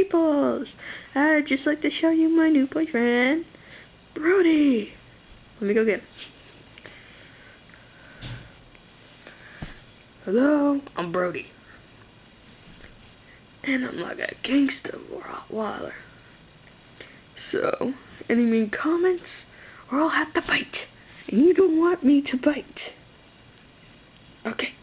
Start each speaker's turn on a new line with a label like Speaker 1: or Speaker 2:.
Speaker 1: peoples! I'd just like to show you my new boyfriend, Brodey. Let me go get him. Hello, I'm Brodey. And I'm like a gangster Rottweiler. So, any mean comments, or I'll have to bite. And you don't want me to bite. Okay.